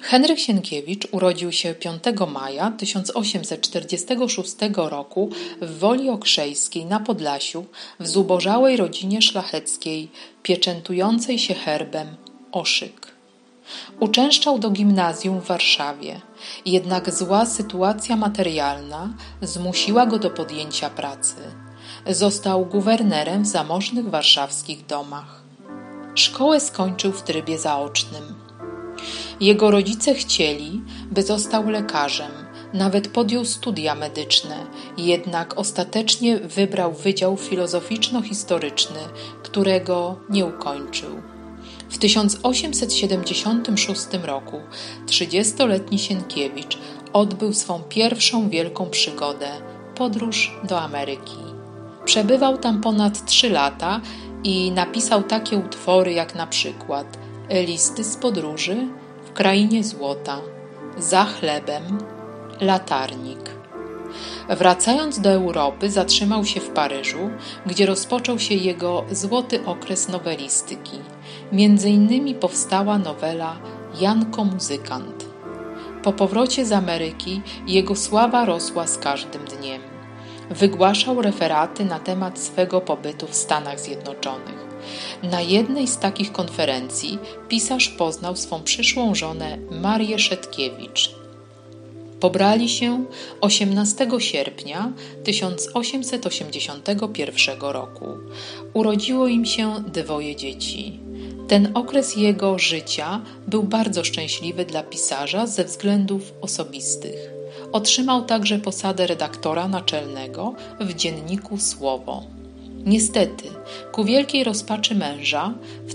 Henryk Sienkiewicz urodził się 5 maja 1846 roku w Woli Okrzejskiej na Podlasiu w zubożałej rodzinie szlacheckiej pieczętującej się herbem Oszyk. Uczęszczał do gimnazjum w Warszawie, jednak zła sytuacja materialna zmusiła go do podjęcia pracy. Został guwernerem w zamożnych warszawskich domach. Szkołę skończył w trybie zaocznym. Jego rodzice chcieli, by został lekarzem, nawet podjął studia medyczne, jednak ostatecznie wybrał Wydział Filozoficzno-Historyczny, którego nie ukończył. W 1876 roku 30-letni Sienkiewicz odbył swą pierwszą wielką przygodę – podróż do Ameryki. Przebywał tam ponad 3 lata i napisał takie utwory jak na przykład Listy z podróży, W krainie złota, Za chlebem, Latarnik. Wracając do Europy, zatrzymał się w Paryżu, gdzie rozpoczął się jego złoty okres nowelistyki. Między innymi powstała nowela Janko Muzykant. Po powrocie z Ameryki jego sława rosła z każdym dniem. Wygłaszał referaty na temat swego pobytu w Stanach Zjednoczonych. Na jednej z takich konferencji pisarz poznał swą przyszłą żonę Marię Szetkiewicz. Pobrali się 18 sierpnia 1881 roku. Urodziło im się 2 dzieci. Ten okres jego życia był bardzo szczęśliwy dla pisarza ze względów osobistych. Otrzymał także posadę redaktora naczelnego w dzienniku Słowo. Niestety, ku wielkiej rozpaczy męża, w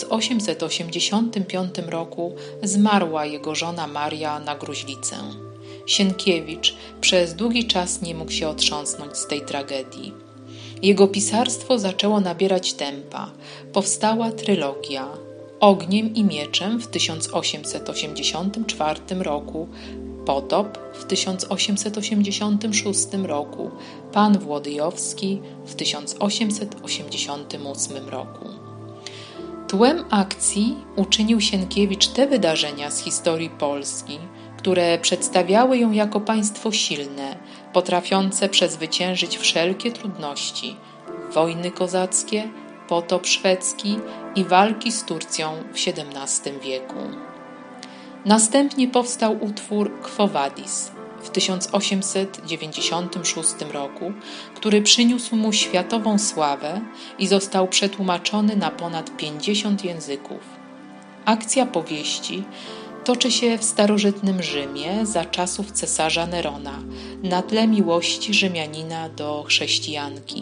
1885 roku zmarła jego żona Maria na gruźlicę. Sienkiewicz przez długi czas nie mógł się otrząsnąć z tej tragedii. Jego pisarstwo zaczęło nabierać tempa. Powstała trylogia Ogniem i mieczem w 1884 roku, Potop w 1886 roku, Pan Włodyjowski w 1888 roku. Tłem akcji uczynił Sienkiewicz te wydarzenia z historii Polski, które przedstawiały ją jako państwo silne, potrafiące przezwyciężyć wszelkie trudności, wojny kozackie, potop szwedzki i walki z Turcją w XVII wieku. Następnie powstał utwór Quo Vadis w 1896 roku, który przyniósł mu światową sławę i został przetłumaczony na ponad 50 języków. Akcja powieści toczy się w starożytnym Rzymie za czasów cesarza Nerona na tle miłości Rzymianina do chrześcijanki.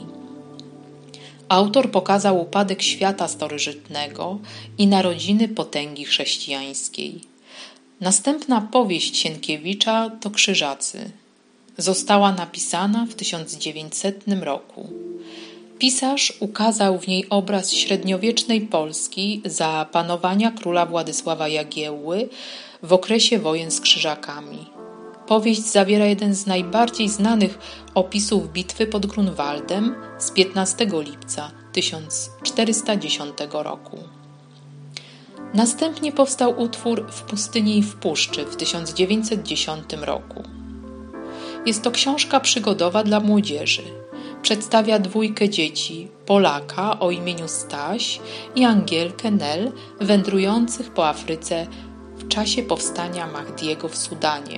Autor pokazał upadek świata starożytnego i narodziny potęgi chrześcijańskiej. Następna powieść Sienkiewicza to Krzyżacy. Została napisana w 1900 roku. Pisarz ukazał w niej obraz średniowiecznej Polski za panowania króla Władysława Jagiełły w okresie wojen z Krzyżakami. Powieść zawiera jeden z najbardziej znanych opisów bitwy pod Grunwaldem z 15 lipca 1410 roku. Następnie powstał utwór W pustyni i w puszczy w 1910 roku. Jest to książka przygodowa dla młodzieży. Przedstawia 2 dzieci, Polaka o imieniu Staś i Angielkę Nel, wędrujących po Afryce w czasie powstania Mahdiego w Sudanie.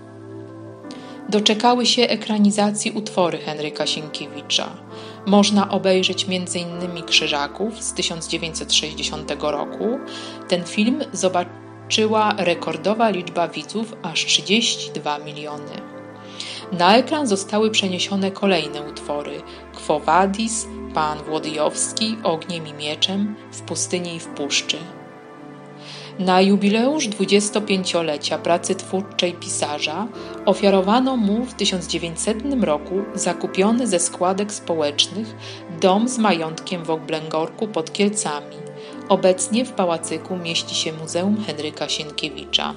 Doczekały się ekranizacji utwory Henryka Sienkiewicza. Można obejrzeć m.in. Krzyżaków z 1960 roku. Ten film zobaczyła rekordowa liczba widzów, aż 32 miliony. Na ekran zostały przeniesione kolejne utwory Quo Vadis, Pan Włodyjowski, Ogniem i mieczem, W pustyni i w puszczy. Na jubileusz 25-lecia pracy twórczej pisarza ofiarowano mu w 1900 roku zakupiony ze składek społecznych dom z majątkiem w Oblęgorku pod Kielcami. Obecnie w pałacyku mieści się Muzeum Henryka Sienkiewicza.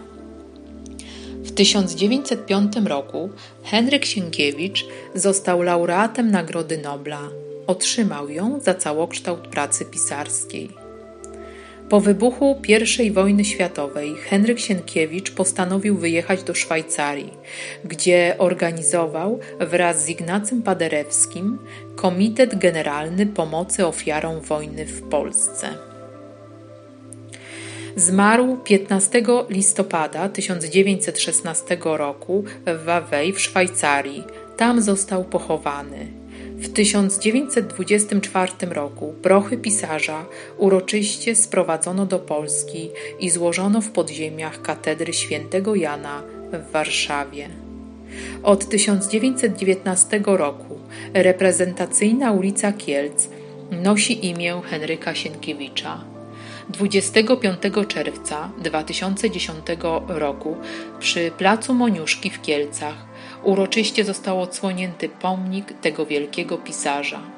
W 1905 roku Henryk Sienkiewicz został laureatem Nagrody Nobla. Otrzymał ją za całokształt pracy pisarskiej. Po wybuchu I wojny światowej Henryk Sienkiewicz postanowił wyjechać do Szwajcarii, gdzie organizował wraz z Ignacym Paderewskim Komitet Generalny Pomocy Ofiarom Wojny w Polsce. Zmarł 15 listopada 1916 roku w Vevey w Szwajcarii. Tam został pochowany. W 1924 roku prochy pisarza uroczyście sprowadzono do Polski i złożono w podziemiach katedry świętego Jana w Warszawie. Od 1919 roku reprezentacyjna ulica Kielc nosi imię Henryka Sienkiewicza. 25 czerwca 2010 roku przy Placu Moniuszki w Kielcach uroczyście został odsłonięty pomnik tego wielkiego pisarza.